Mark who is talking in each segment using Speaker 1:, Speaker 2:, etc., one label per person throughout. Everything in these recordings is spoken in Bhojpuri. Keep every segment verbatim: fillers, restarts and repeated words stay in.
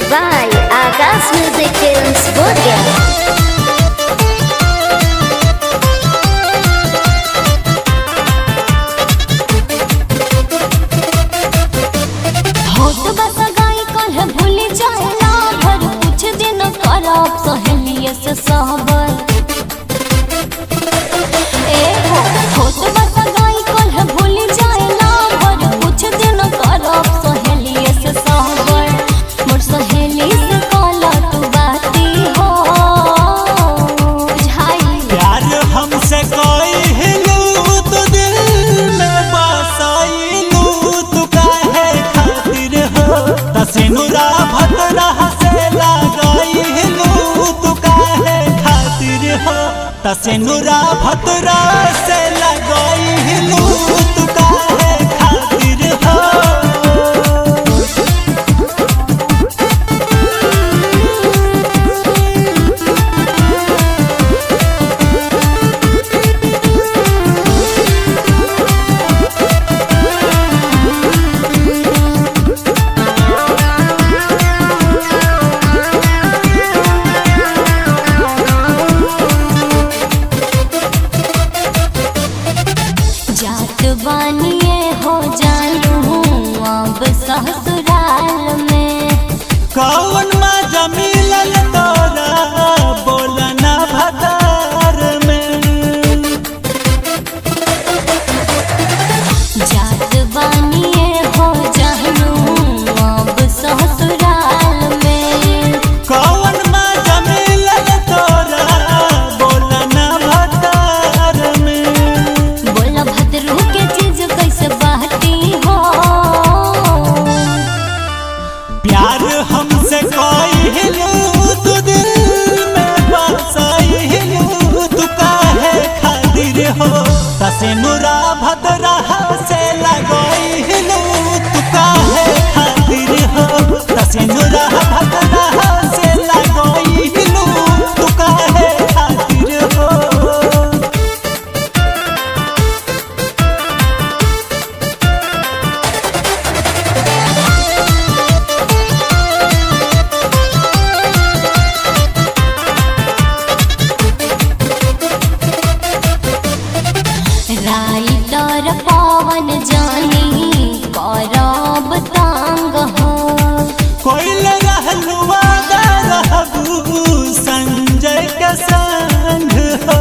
Speaker 1: by Agas Music Films Bodhgaya.
Speaker 2: सहबर ए हो होत बस गाई कल है भूल जाए ना भर कुछ दिन करब सहेली से सहबर मोर सहेली से कला तू बाती हो बुझाई
Speaker 3: प्यार हमसे कोई हिलू तो दिल में बसाइलू तू काहे खातिर हो तसिनुरा भतरा से लगाई हिलू तू काहे खातिर हो तसिनुरा भतरा से लगाई हिलू तू काहे खातिर हो।
Speaker 2: बानिए हो जानू अब ससुराल में
Speaker 3: कौन मजा मिलल तोरा बोलना भदार में
Speaker 2: जात बानिए हो जानू अब ससुराल में
Speaker 3: कौन मजा मिलल तोरा बोलना भदार में
Speaker 2: बोला भद्रू के चीज कैसे बाटी हो
Speaker 3: प्यार हमसे कोई हिलू तू दिल में बसाई हिलू तू काहे खातिर हो तसिनुरा भतरा से लगाई हिलू तू काहे खातिर हो तसिनुरा भतरा से लगाई हिलू तू काहे खातिर हो।
Speaker 2: राइटर पवन जानी करब तांग हो
Speaker 3: कोई रहलू वादा रहबू संजय के संग हो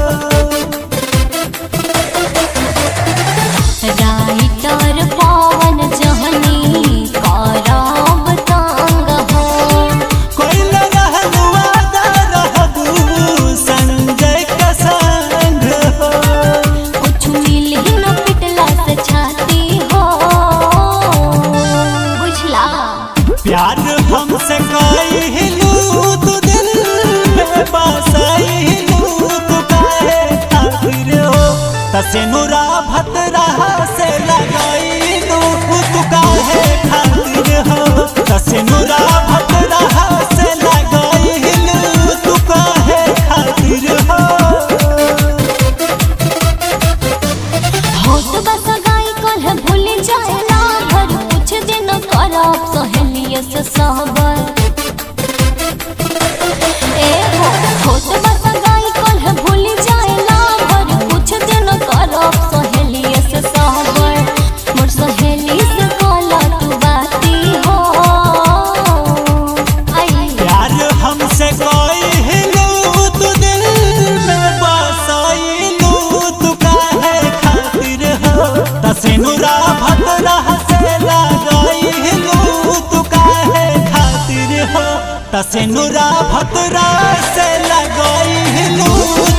Speaker 2: राइटर पवन जानी करब तांग हो
Speaker 3: कोई रहलू वादा रहबू संजय के संग हो
Speaker 2: कुछ मिली न पिटला से छाती हो बुझला
Speaker 3: प्यार हमसे कोई हिलू तू दिल में बसाई हिलू तू काहे खातिर हो तसिनुरा भतरा से लगाई लू तू काहे खातिर हो तसिनुरा भतरा से लगाई हिलू तू काहे खातिर हो।
Speaker 2: होत बस गाई कल है भूल जाए ना भर कुछ दिन करब सहेली से सहबर ए हो होत बस गाई कल है भूल जाए ना भर कुछ दिन करब सहेली से सहबर मोर सहेली से कला तू बाती हो आई
Speaker 3: प्यार हमसे कोई हिलू तू दिल में बसाइलू तू काहे खातिर हो तसिनुरा भतरा से लगाई हिलू तू काहे खातिर हो तसिनुरा भतरा से लगाई हिलू